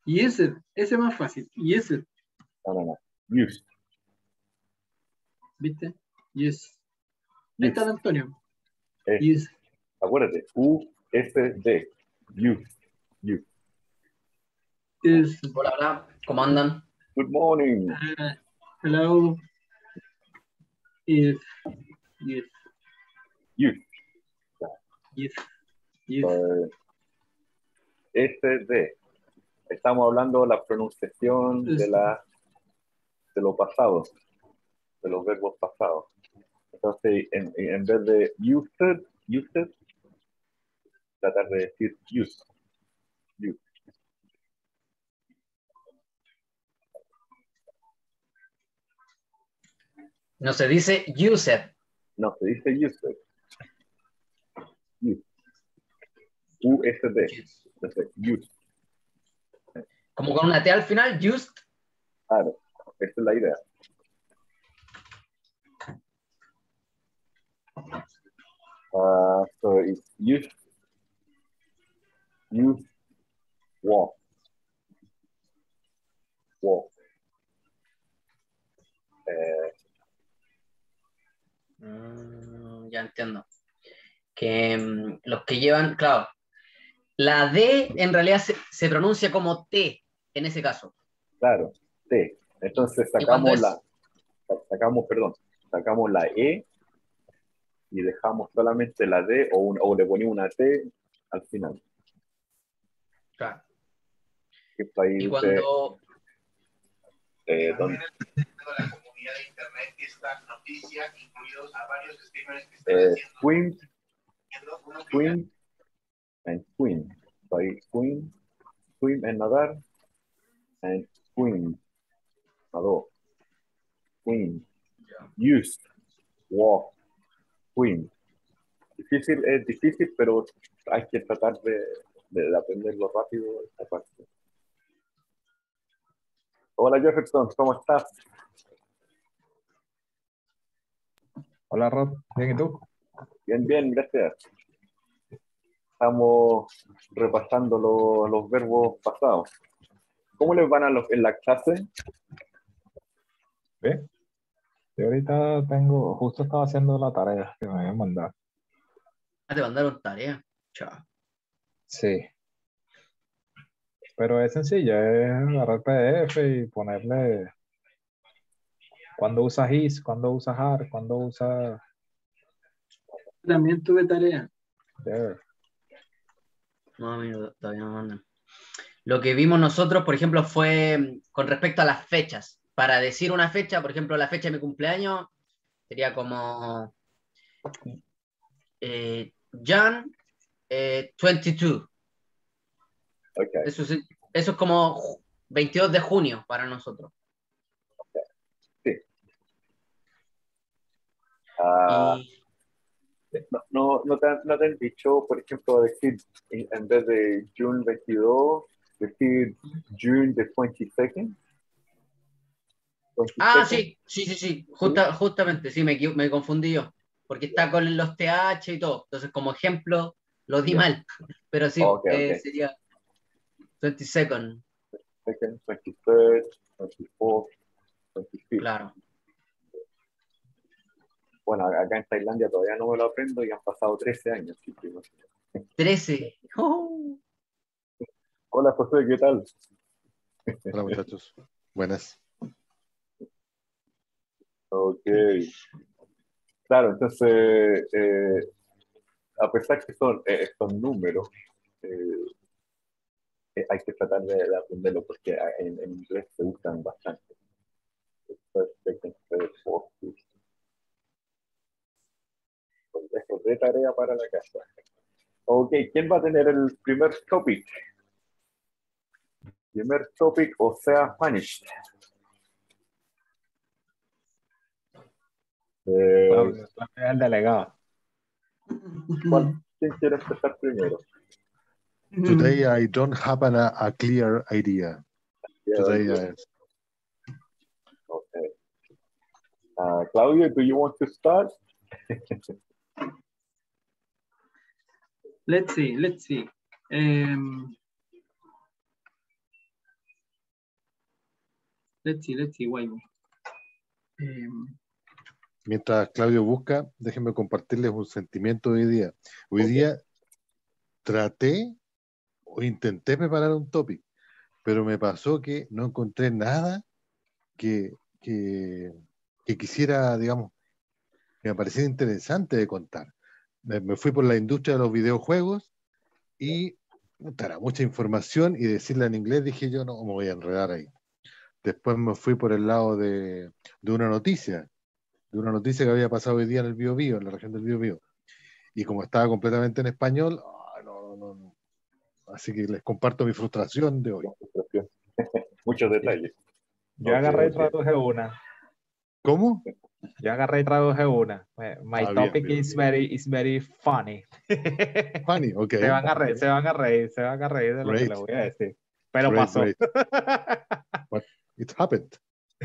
Used. Ese es más fácil. Used. No. Used. ¿Viste? Used. Ahí está el Antonio. Used. Acuérdate. U-S-D. Used. Used. Used. Hola, hola. ¿Cómo andan? Good morning. Hello. Used. Used. Used. Used. Used. SD. Estamos hablando de la pronunciación de lo pasado, de los verbos pasados. Entonces, en vez de used, tratar de decir used. No se dice used. No, se dice used. U-S-D. Entonces, used. Como con una T al final, used. Claro, esa es la idea. So it's used, walk. Ya entiendo. Que los que llevan, claro, la D en realidad se pronuncia como T en ese caso. Claro, T. Entonces sacamos la E y dejamos solamente la D o le ponemos una T al final. Claro. Y cuando... ¿dónde? La comunidad de internet esta noticia, incluidos a varios streamers que están Queen and Queen. So Queen en nadar, and Queen, nadó. Queen, used, walk, Queen. Es difícil, pero hay que tratar de aprenderlo rápido esta parte. Hola Jefferson, ¿cómo estás? Hola Rod, ¿bien y tú? Bien, gracias. Estamos repasando los verbos pasados. ¿Cómo les van en la clase? Bien. Yo ahorita justo estaba haciendo la tarea que me habían mandado. Te mandaron tarea. Chao. Sí. Pero es sencilla, es agarrar PDF y ponerle cuando usa his, cuando usa har, cuando usa También tuve tarea. there. No, amigo, todavía no mandan. Lo que vimos nosotros, por ejemplo, fue con respecto a las fechas. Para decir una fecha, por ejemplo, la fecha de mi cumpleaños, sería como Jan 22. Okay. Eso es como 22 de junio para nosotros. Sí. ¿No te han dicho, por ejemplo, decir en vez de June 22, decir June the 22nd? Ah, sí. Justamente, sí, me confundí yo. Porque está con los TH y todo. Entonces, como ejemplo, lo di mal. Pero sí, Okay. sería 22nd. 22nd, 23rd, 24th, 25th. Claro. Bueno, acá en Tailandia todavía no me lo aprendo y han pasado 13 años. 13. Oh. Hola José, ¿qué tal? Hola muchachos, buenas. Ok. Claro, entonces, a pesar que son números, hay que tratar de aprenderlo porque en inglés se usan bastante. Esto de tarea para la casa. Ok, ¿quién va a tener el primer topic? Primer topic, o sea, Spanish. El delegado. ¿Quién quiere empezar primero? Today I don't have a clear idea. Okay. Claudio, do you want to start? Let's see. Let's see, why. Mientras Claudio busca, déjenme compartirles un sentimiento de hoy día. Hoy día traté o intenté preparar un topic, pero me pasó que no encontré nada que quisiera, digamos, que me pareciera interesante de contar. Me fui por la industria de los videojuegos y era mucha información y decirla en inglés dije yo no me voy a enredar ahí. Después me fui por el lado de una noticia que había pasado hoy día en el Biobío, en la región del Biobío. Y como estaba completamente en español, no. Así que les comparto mi frustración de hoy. Muchos detalles. Yo agarré y traduje una. ¿Cómo? Yo agarré y traduje una. My topic bien. is very funny. Funny, ok. Se van a reír de lo que les voy a decir. Pero Great, pasó. great. But it happened.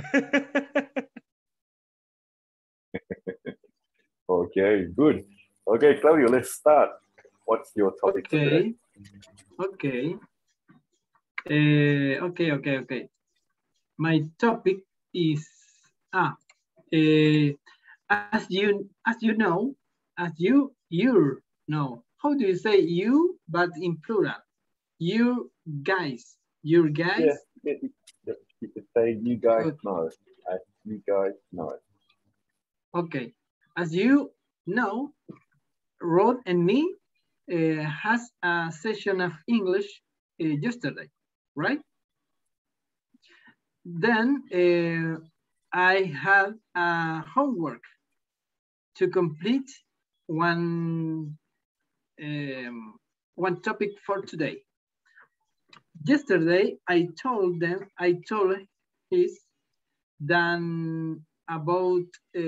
Okay, good. Okay, Claudio, let's start. What's your topic today? Okay. Okay. My topic is as you know, how do you say you but in plural? You guys. Yeah, you could say you guys know. As you guys know. Okay. As you know, Rod and me has a session of English yesterday, right? Then I had a homework to complete one topic for today. Yesterday, I told his than about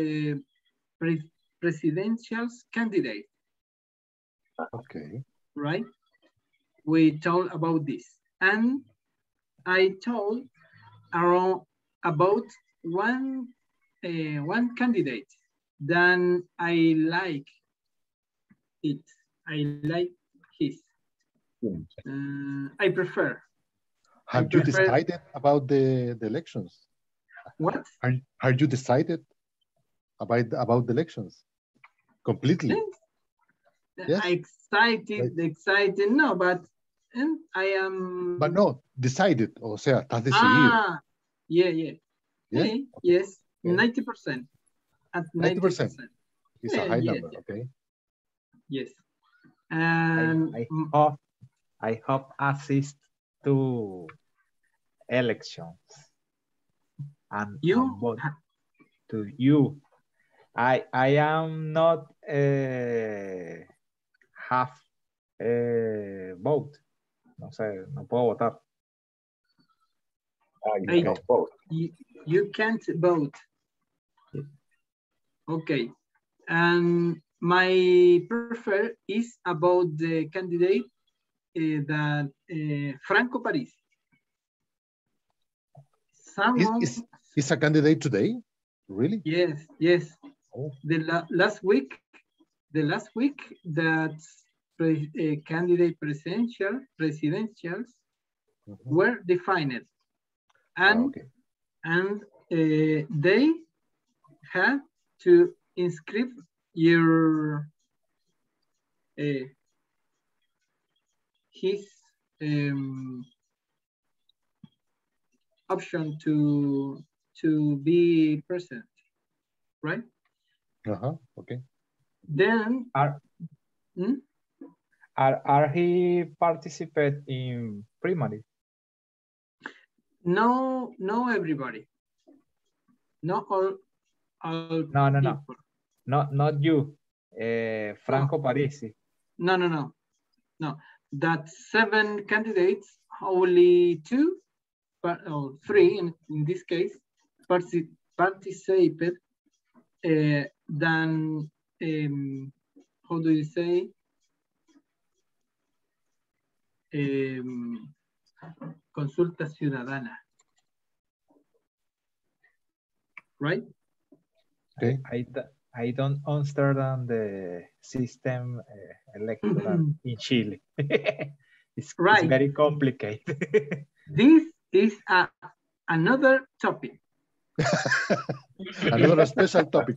presidential candidate. Okay. Right? We told about this. And I told around about one candidate. Then I like it. I like his. I prefer. Have you decided about the elections? What? Are you decided about the elections? Completely? Yes. Excited, no, but I am... But no, decided, o sea, estás decidido. Yeah. Okay. Yes, okay. 90%. At 90%. It's a high number, okay. Yes. And I hope assist to elections. And you? To you. I am not half vote. No sé, no puedo votar. You can't vote. You can't vote. Okay. And my prefer is about the candidate that Franco Parisi. Is a candidate today? Really? Yes. Oh. The last week that candidate presidentials were defined, and they had to inscribe your his option to be present, right? Okay. Then are he participate in primary? No, everybody. Not all No. Not you. Franco Parisi. No. That 7 candidates, only 2 or 3 in this case participated than how do you say consulta ciudadana, right? Okay. I don't understand the system electoral in Chile. It's very complicated. This is another topic. Another special topic.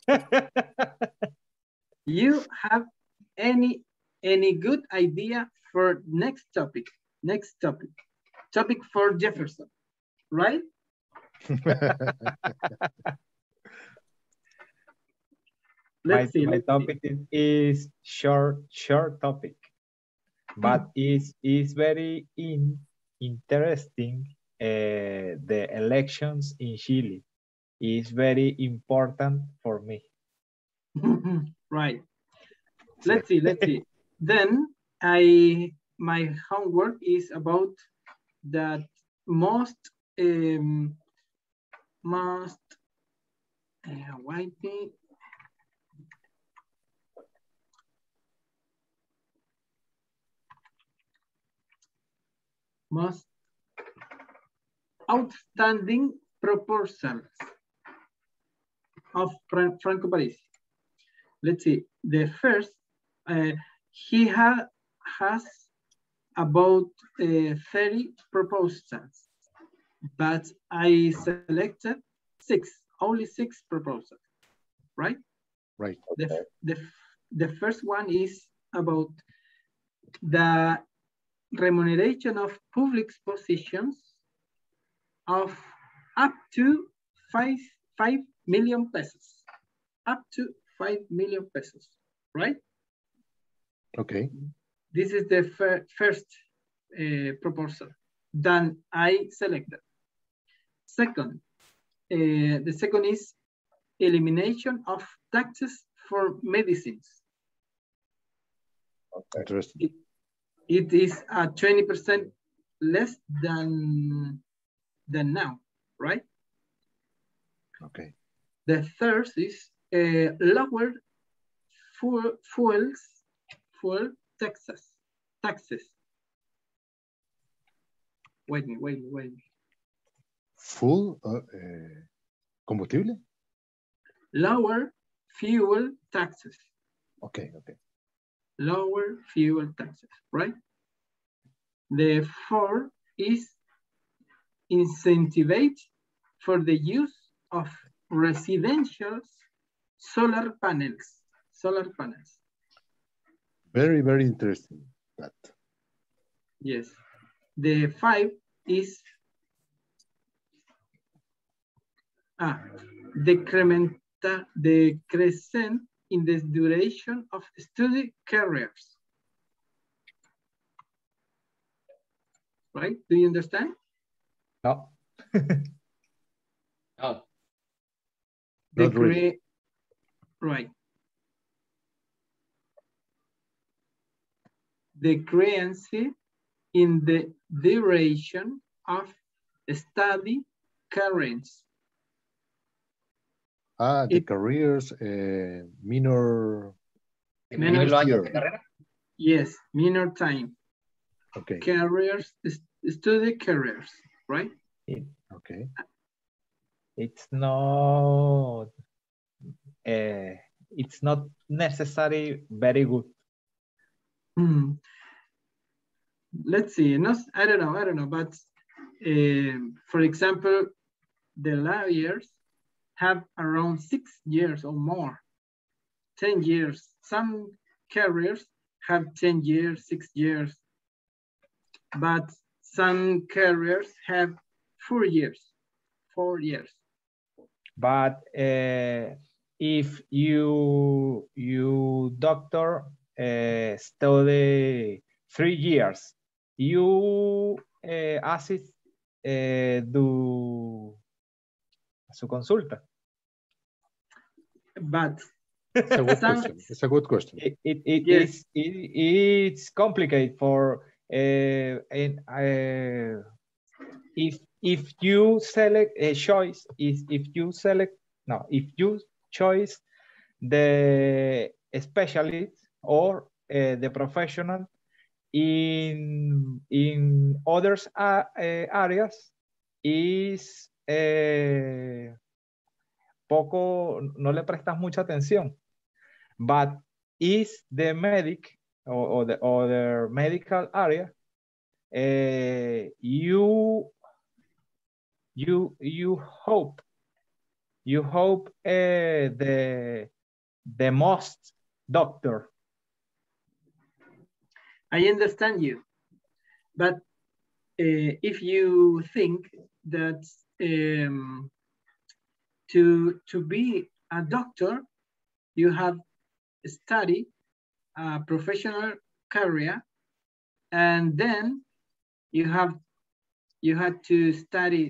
You have any good idea for next topic? Next topic. Topic for Jefferson, right? Let's see. My topic is short topic, but is very interesting. The elections in Chile is very important for me. Right. Let's see. Then my homework is about that most outstanding proposals of Franco Parisi. Let's see. The first, he has about 30 proposals, but I selected only six proposals, right? Right. The first one is about the remuneration of public positions of up to 5 million pesos. Up to 5 million pesos, right? Okay. This is the first proposal. Then I selected. Second, the second is elimination of taxes for medicines. Okay. Interesting. It is 20% less than now, right? Okay. The third is lower fuel taxes. Wait. Full combustible? Lower fuel taxes. Okay. Lower fuel taxes, right? The fourth is incentivate for the use of residential solar panels. Very, very interesting. That. Yes. The five is decreasing in the duration of study careers. Right? Do you understand? No. Oh. Not really. Right. The creancy in the duration of study careers. The careers, minor años de carrera. Yes, minor time. Okay. Careers, study careers, right? Okay. It's not necessary very good. Let's see. I don't know, but for example, the lawyers have around 6 years or more, 10 years. Some careers have 10 years, 6 years, but some careers have 4 years. But if you doctor study 3 years, you assist do su consulta. But it's a good question. Yes. It's complicated for if you select a choice if you choose the specialist or the professional in others areas is poco, no le prestas mucha atención, but is the medic or the other medical area, you you hope the most doctor. I understand you, but if you think that to be a doctor, you have studied a professional career, and then you had to study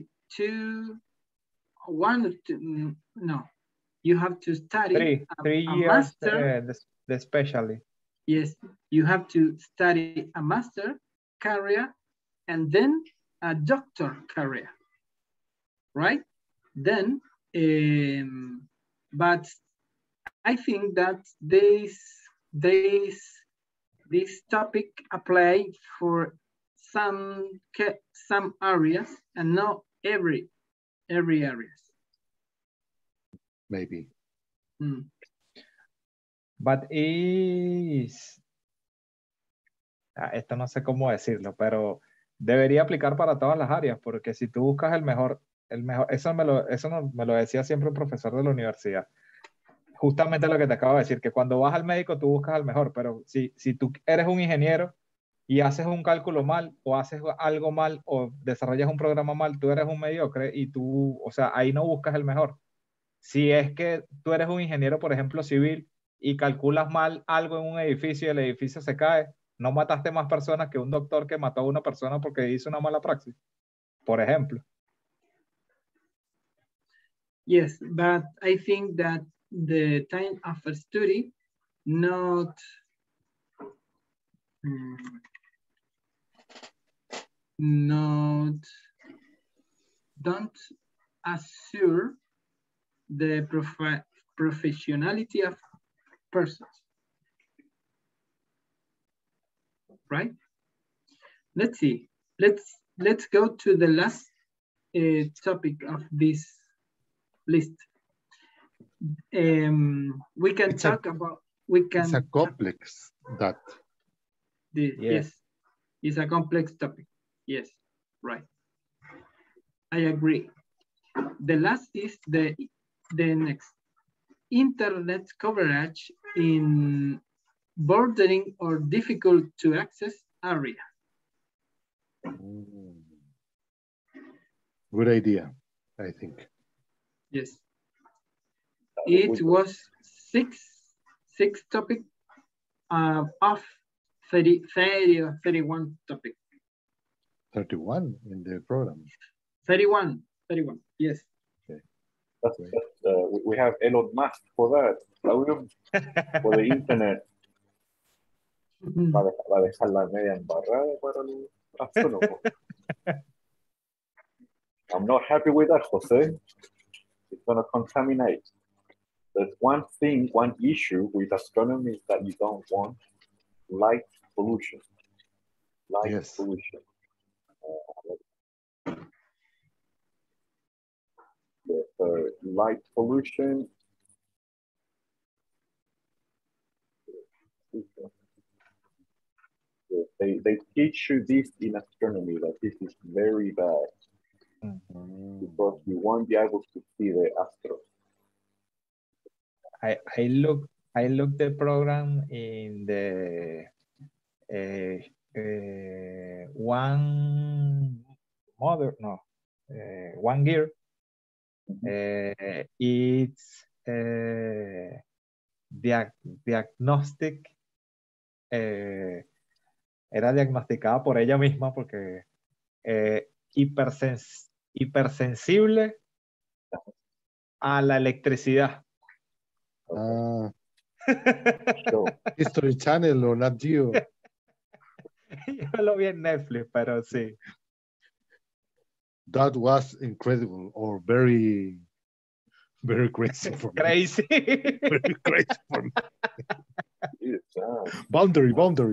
you have to study three a years master. The specialty. Yes, you have to study a master career and then a doctor career, right? Then, but I think that this topic apply for some areas and not every areas. Maybe. But esto no sé cómo decirlo, pero debería aplicar para todas las áreas, porque si tú buscas el mejor, eso me lo decía siempre un profesor de la universidad. Justamente lo que te acabo de decir, que cuando vas al médico tú buscas al mejor, pero si tú eres un ingeniero y haces un cálculo mal o haces algo mal o desarrollas un programa mal, tú eres un mediocre y tú, o sea, ahí no buscas el mejor. Si es que tú eres un ingeniero, por ejemplo, civil, y calculas mal algo en un edificio y el edificio se cae, no mataste más personas que un doctor que mató a una persona porque hizo una mala praxis, por ejemplo. Yes, but I think that the time of a study don't assure the professionality of persons, right? Let's see. Let's go to the last topic of this list. We can talk about. It's a complex that. Yes, it's a complex topic. Yes, right. I agree. The last is the next. Internet coverage in bordering or difficult to access area. Good idea, I think. Yes. It was six topic of 30 or 31 topic. 31 in the program. 31, yes. Okay. We have Elon Musk for that. For the internet. Va a dejar la media embarrada para los astrónomos. I'm not happy with that, Jose. It's going to contaminate. There's one issue with astronomy is that you don't want light pollution. Pollution. Light pollution. They teach you this in astronomy, that this is very bad. Because you won't be able to see the astros. I looked the program in the one year. It's diagnostic. Era diagnosticada por ella misma porque hipersensible a la electricidad. History Channel o Nat Geo. Yo lo vi en Netflix, pero sí. That was incredible or very, very crazy for me. Crazy. Very crazy for me. Boundary.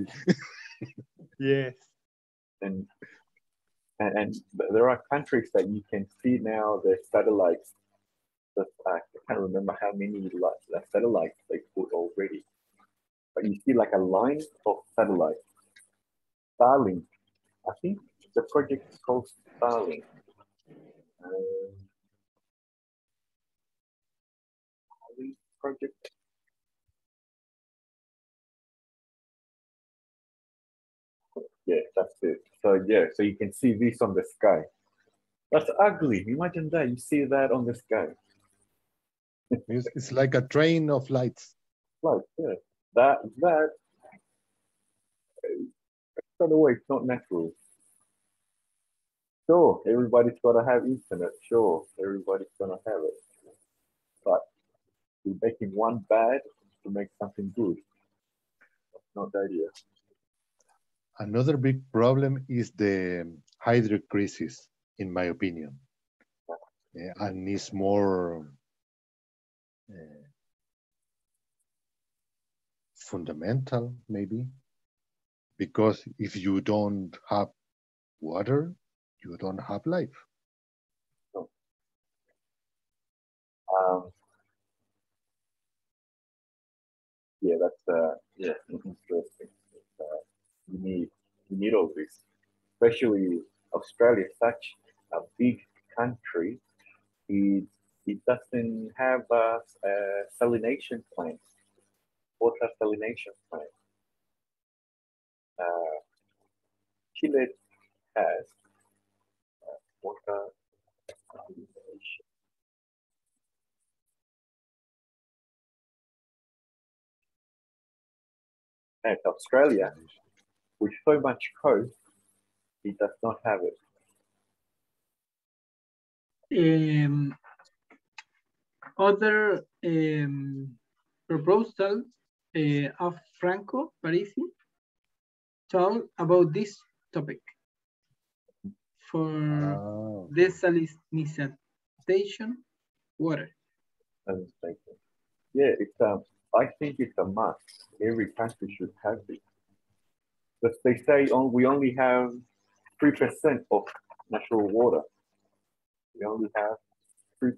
Yes. And there are countries that you can see now the satellites. But I can't remember how many satellites they put already. But you see like a line of satellites. Starlink. I think the project is called Starlink. Project. Yeah, that's it. So yeah, so you can see this on the sky. That's ugly. Imagine that. You see that on the sky. It's like a train of lights. Like, yeah. That by the way, it's not natural. Sure, everybody's gotta have internet. Sure, everybody's gonna have it. But we're making one bad to make something good. That's not the idea. Another big problem is the hydric crisis, in my opinion. And it's more fundamental, maybe, because if you don't have water, you don't have life. No. Yeah, that's interesting. You need all this, especially Australia, such a big country. It doesn't have a salination plant, water salination plant. Chile has water salination. And Australia, with so much coast, it does not have it. Other proposal of Franco Parisi talk about this topic for desalinization water. Yeah, it's I think it's a must. Every country should have it. But they say we only have 3% of natural water. We only have 3%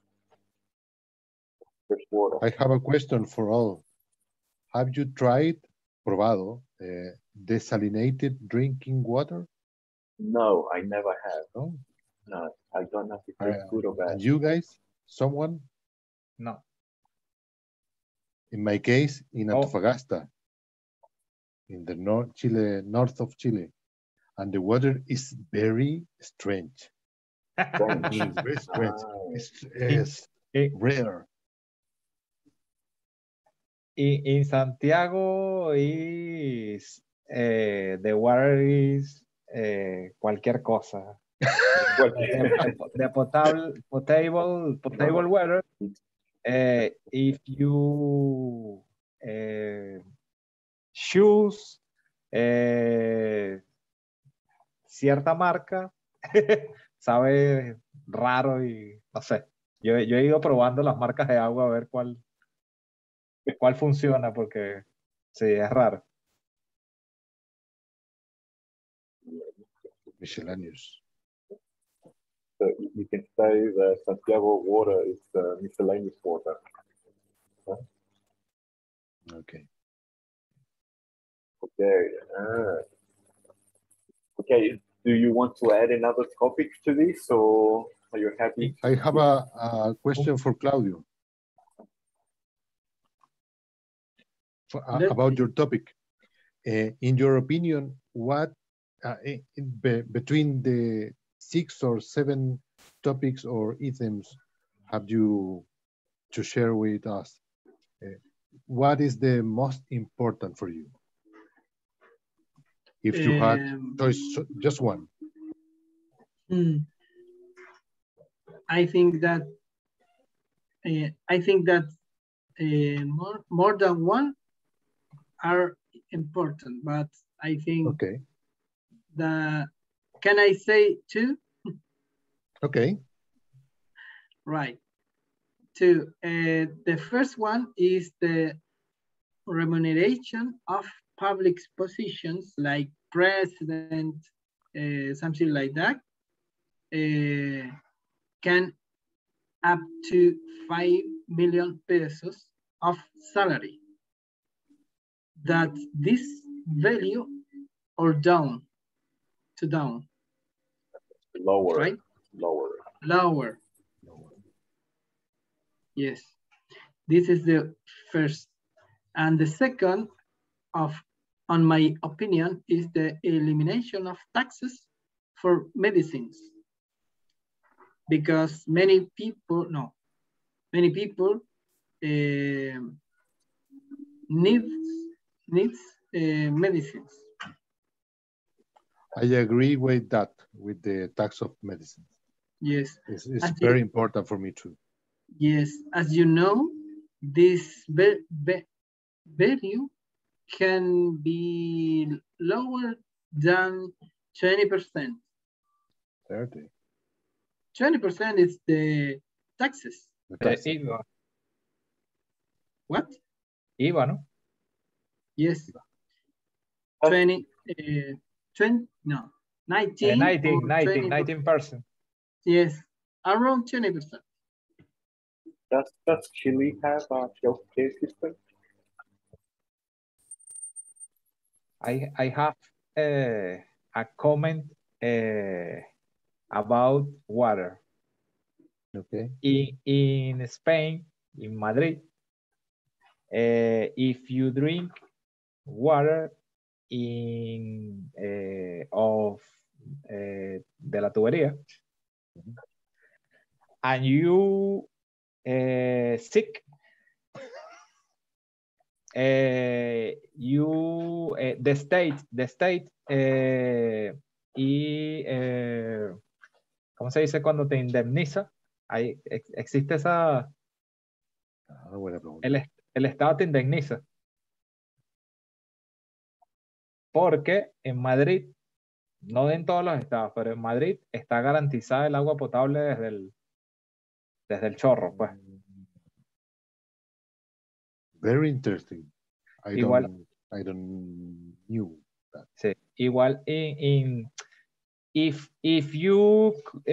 fresh water. I have a question for all. Have you tried, probado, desalinated drinking water? No, I never have. No? No, I don't know if it's good or bad. And you guys? Someone? No. In my case, in Antofagasta, in the north of Chile, and the water is very strange. Very strange. It's rare. In Santiago is the water is cualquier cosa. The potable water. If you choose cierta marca, sabe raro y no sé. Yo he ido probando las marcas de agua a ver cuál funciona, porque sí, es raro. Miscellaneous. So you can say that Santiago water is miscellaneous water. Huh? Okay. Okay. Okay. Do you want to add another topic to this, or are you happy? I have a question for Claudio. About your topic. In your opinion, what between the 6 or 7 topics or items have you to share with us? What is the most important for you? If you had just one. I think that more than one are important, but I think can I say 2? Okay. Right. 2. The first one is the remuneration of public positions like president, something like that, can up to 5 million pesos of salary. That this value or down to down. Lower. Right? Lower. Lower. Yes. This is the first. And the second, on my opinion, is the elimination of taxes for medicines. Because many people needs medicines. I agree with that, with the tax of medicine. Yes. It's very important for me too. Yes, as you know, this value can be lower than 20%. 30. 20% is the taxes. The taxes. IVA. What? IVA, ¿no? Yes. 20, 19%. Yes, around 20%. Does Chile have a healthcare system? I have a comment about water. Okay. In Spain, in Madrid, if you drink water de la tubería, and you sick, the state y ¿cómo se dice cuando te indemniza? Ahí existe esa. Buena pregunta. El Estado te indemniza. Porque en Madrid, no en todos los estados, pero en Madrid está garantizada el agua potable desde el chorro, pues. Very interesting. I Igual, don't knew that. Sí, igual if you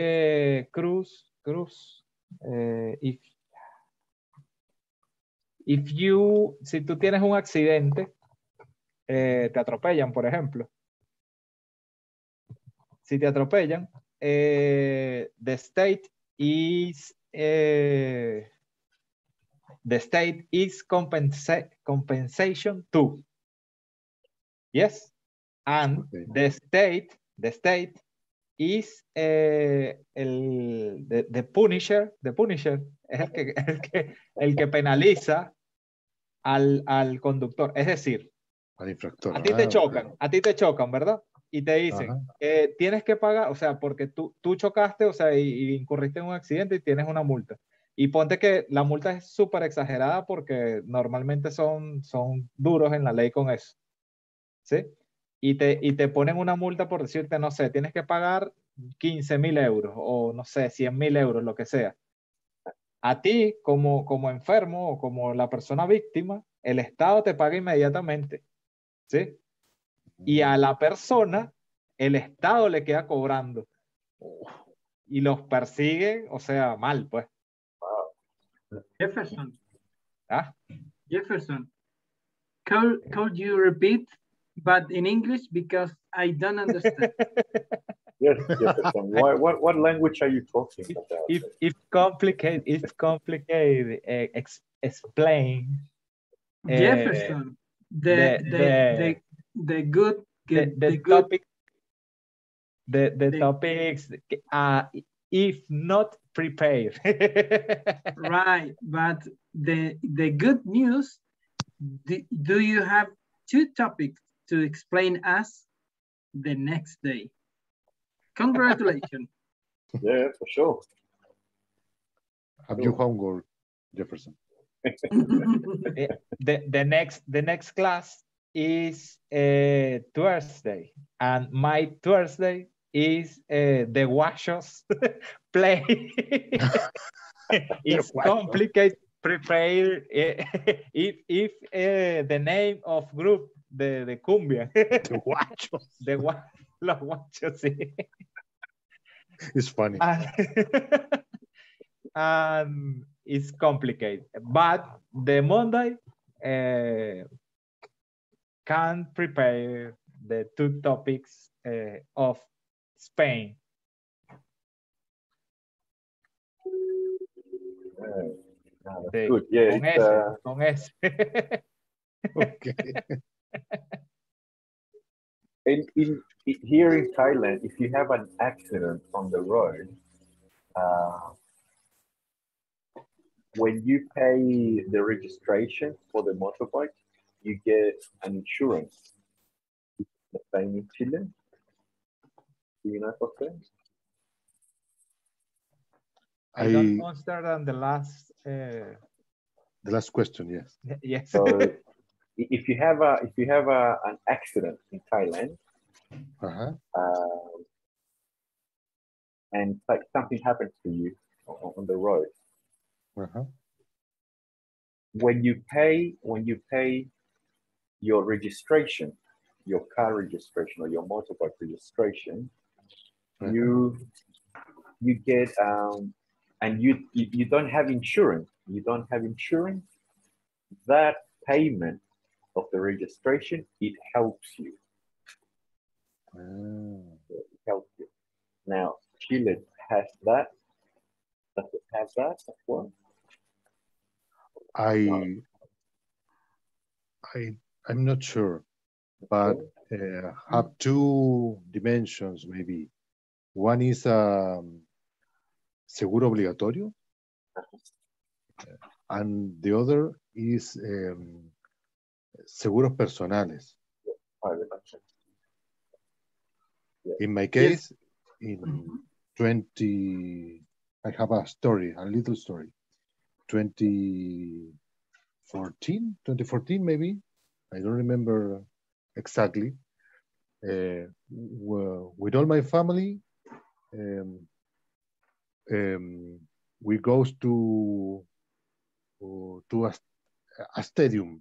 si tú tienes un accidente, te atropellan, por ejemplo. Si te atropellan, the state is compensation too. Yes, and Okay. the state is the punisher es el que penaliza al conductor. Es decir, Al infractor. a ti te chocan, ¿verdad? Y te dicen, tienes que pagar, o sea, porque tú chocaste, o sea, y incurriste en un accidente y tienes una multa. Y ponte que la multa es súper exagerada porque normalmente son duros en la ley con eso. ¿Sí? Y te ponen una multa por decirte, no sé, tienes que pagar 15.000 euros o no sé, 100.000 euros, lo que sea. A ti, como enfermo o como la persona víctima, el Estado te paga inmediatamente. ¿Sí? Y a la persona, el Estado le queda cobrando. Y los persigue, o sea, mal, pues. Jefferson. ¿Ah? Jefferson. Could you repeat, but in English, because I don't understand. Yes, Jefferson. What language are you talking about? It's complicated. Explain. Jefferson. The topics. If not prepared. Right, but the good news. Do you have 2 topics to explain us the next day? Congratulations. Yeah, for sure. Have you homework, Jefferson? The next class is Thursday, and my Thursday is the Washos play. It's complicated. Prepare if the name of group the cumbia. The Wachos. Los Wachos, sí. It's funny. And it's complicated, but the Monday can prepare the 2 topics of Spain. Sí, Good. Yeah, con it's, S, con S. Okay. Here in Thailand, if you have an accident on the road, when you pay the registration for the motorbike, you get an insurance. The same in Chile. Do you know Jose? I don't understand the last. The last question, yes. Yes. So if you have an accident in Thailand, Uh-huh. and like something happens to you on the road, Uh-huh. when you pay your registration, your car registration or your motorbike registration, you get and you don't have insurance. You don't have insurance. That payment of the registration, it helps you. It helps you. Now Chile has that. Does it have that as well? I'm not sure, but have two dimensions maybe. One is seguro obligatorio, and the other is seguros personales. In my case, in 20, I have a story, a little story. 2014 maybe, I don't remember exactly. With all my family, we goes to a stadium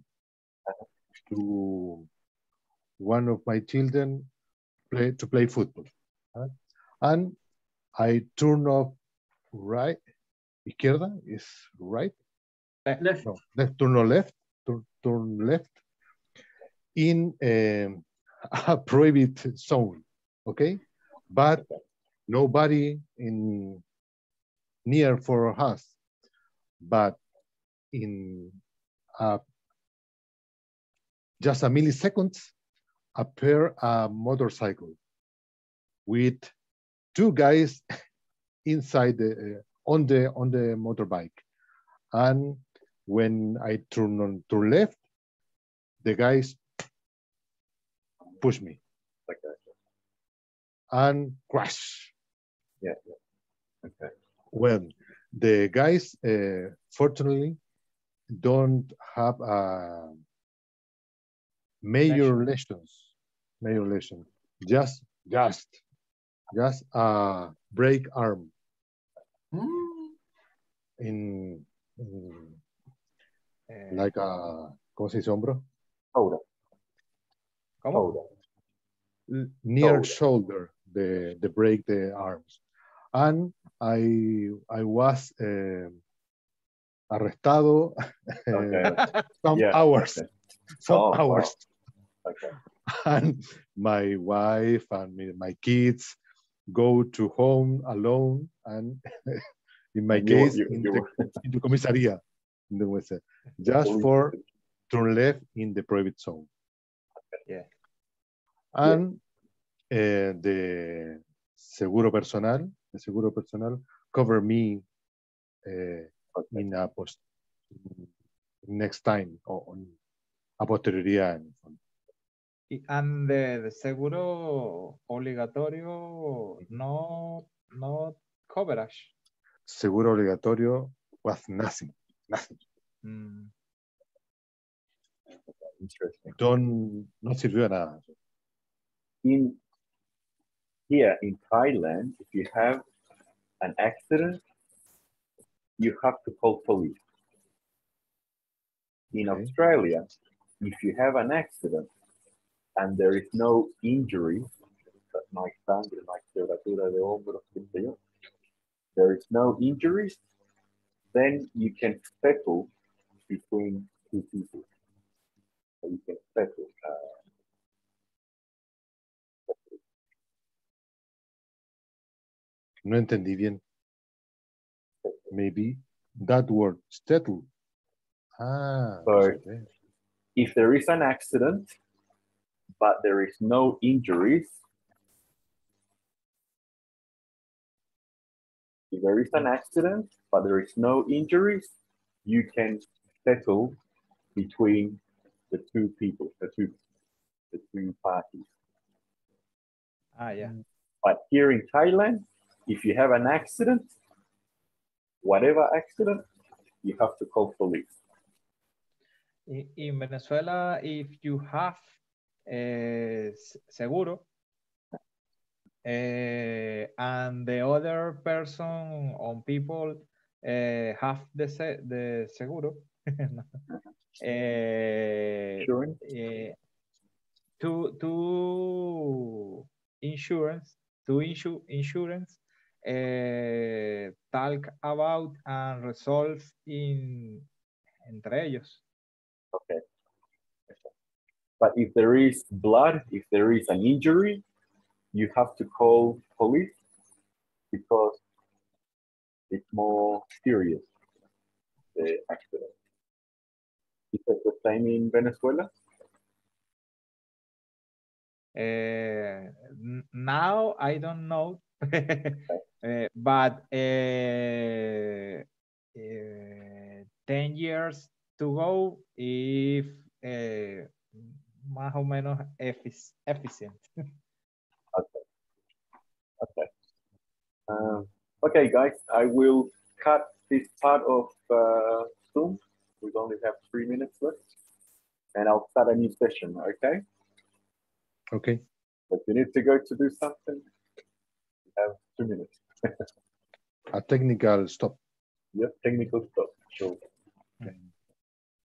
to one of my children to play football, and I turn off right. Izquierda is right. Left. No, left. Turn left. Turn left in a private zone. Okay, but nobody in near for us. But in just a millisecond, appear a motorcycle with two guys inside on the motorbike, and when I turn left, the guys push me and crash. Yeah. Okay. Well, the guys fortunately don't have major lesions. Just a break arm in like a, ¿cómo se dice hombro? Shoulder. ¿Cómo? Near shoulder, the break the arms, and I was arrestado some hours. Wow. Okay. And my wife and my kids go to home alone, and in my case, into comisaría, just for turn left in the private zone. Yeah. And the seguro personal cover me in a next time on a posteriori. And the seguro obligatorio no coverage. Seguro obligatorio was nothing. Interesting. No sirvió a nada. Here in Thailand, if you have an accident, you have to call police. In Australia, if you have an accident and there is no injury, there is no injuries, then you can settle between two people. So you can settle. No entendí bien. Maybe that word settle Ah, So- fíjate. If there is an accident, but there is no injuries, if there is an accident, but there is no injuries, you can settle between the two people, the two parties. Ah, yeah. But here in Thailand, if you have an accident, whatever accident, you have to call police. In Venezuela, if you have seguro, and the other person or people have the seguro, Insurance? to insurance talk about and resolve entre ellos. Okay. But if there is blood, if there is an injury, you have to call police because it's more serious, the accident. Is it the same in Venezuela? Now I don't know, but 10 years to go if más o menos efficient. Okay. Okay, guys, I will cut this part of Zoom. We only have 3 minutes left, and I'll start a new session, okay? Ok. If you need to go to do something, you have 2 minutes. A technical stop. Yep, technical stuff. Sure.